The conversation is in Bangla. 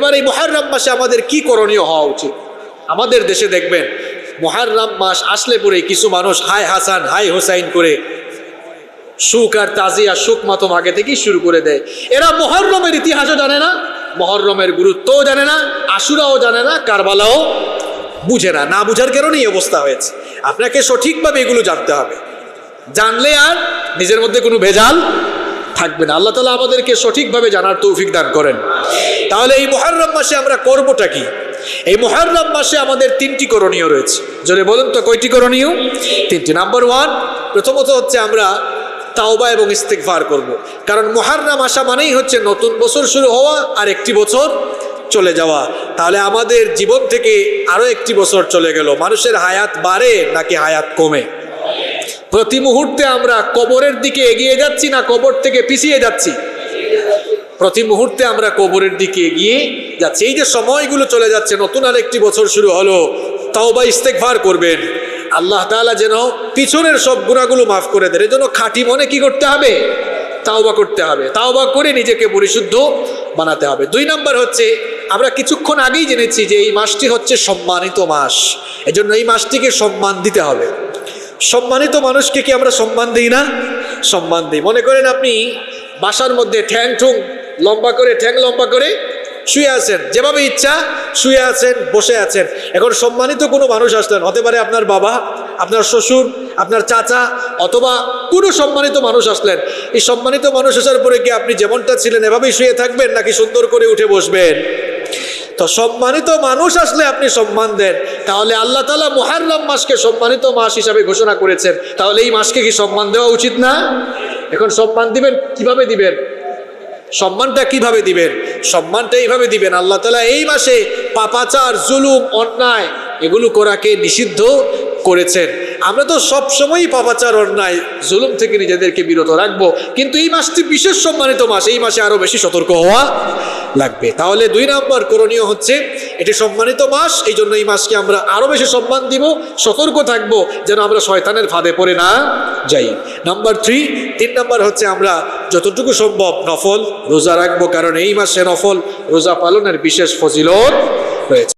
এবার এই মুহররম মাসে আমাদের কি করণীয় হওয়া উচিত? আমাদের দেশে দেখবেন মুহররম মাস আসলে পরে কিছু মানুষ হাই হাসান হাই হোসাইন করে সুখ আর তাজিয়া সুখ মাতম আগে থেকেই শুরু করে দেয়। এরা মুহররমের ইতিহাসও জানে না, মুহররমের গুরুত্বও জানে না, আশুরাও জানে না, কারবালাও বুঝে না। না বুঝার কারণেই অবস্থা হয়েছে। আপনাকে সঠিকভাবে এগুলো জানতে হবে, জানলে আর নিজের মধ্যে কোনো ভেজাল থাকবে না। আল্লাহ তাআলা আমাদেরকে সঠিকভাবে জানার তৌফিক দান করেন। তাহলে এই মুহররম মাসে আমরা করবোটা কি? এই মুহররম মাসে আমাদের তিনটি করণীয় রয়েছে। জোরে বলুন তো, কয়টি করণীয়? তিনটি। নাম্বার 1, প্রথমত হচ্ছে আমরা তাওবা এবং ইস্তিগফার করব। কারণ মুহররম আসা মানেই হচ্ছে নতুন বছর শুরু হওয়া আর একটি বছর চলে যাওয়া। তাহলে আমাদের জীবন থেকে আরো একটি বছর চলে গেল। মানুষের হায়াত বাড়ে নাকি হায়াত কমে? প্রতি মুহূর্তে আমরা কবরের দিকে এগিয়ে যাচ্ছি না কবর থেকে পিছিয়ে যাচ্ছি? প্রতি মুহূর্তে আমরা কবরের দিকে এগিয়ে যাচ্ছি। এই যে সময়গুলো চলে যাচ্ছে, নতুন আর একটি বছর শুরু হলো, তাওবা ইস্তিগফার করবেন। আল্লাহ তাআলা যেন পিছনের সব গুনাহগুলো মাফ করে দেন। এজন্য খাঁটি মনে কি করতে হবে? তাওবা করতে হবে। তাওবা করে নিজেকে পরিশুদ্ধ বানাতে হবে। 2 নাম্বার হচ্ছে, আমরা কিছুক্ষণ আগেই জেনেছি যে এই মাসটি হচ্ছে সম্মানিত মাস, এজন্য এই মাসটিকে সম্মান দিতে হবে। সম্মানিত মানুষকে কি আমরা সম্মান দিই না? সম্মান দিই। মনে করেন আপনি বাসার মধ্যে ঠ্যাং লম্বা করে শুয়ে আছেন, যেভাবে ইচ্ছা শুয়ে আছেন, বসে আছেন। এখন সম্মানিত কোনো মানুষ আসলেন, হতে পারে আপনার বাবা, আপনার শ্বশুর, আপনার চাচা, অথবা কোনো সম্মানিত মানুষ আসলেন। এই সম্মানিত মানুষ আসার পরে কি আপনি যেমনটা ছিলেন এভাবেই শুয়ে থাকবেন নাকি সুন্দর করে উঠে বসবেন? তো সম্মানিত মানুষ আসলে আপনি সম্মান দেন। তাহলে আল্লাহ তাআলা মুহররম মাসকে সম্মানিত মাস হিসাবে ঘোষণা করেছেন, তাহলে এই মাসকে কি সম্মান দেওয়া উচিত না? এখন সম্মান দিবেন কিভাবে দিবেন? সম্মানটা কিভাবে দিবেন? সম্মানটা এইভাবে দিবেন, আল্লাহ তাআলা এই মাসে পাপাচার, জুলুম, অন্যায় এগুলো করাকে নিষিদ্ধ করেছেন। আমরা তো সব সময়ই পাপাচার, অন্যায়, জুলুম থেকে নিজেদেরকে বিরত রাখবো, কিন্তু এই মাসটি বিশেষ সম্মানিত মাস, এই মাসে আরো বেশি সতর্ক হওয়া লাগবে। তাহলে 2 নম্বর করণীয় হচ্ছে, এটি সম্মানিত মাস, এই জন্য এই মাসকে আমরা আরো বেশি সম্মান দিব, সতর্ক থাকবো যেন আমরা শয়তানের ফাঁদে পড়ে না যাই। নাম্বার 3 নম্বর হচ্ছে আমরা যতটুকু সম্ভব নফল রোজা রাখবো, কারণ এই মাসে নফল রোজা পালনের বিশেষ ফজিলত রয়েছে।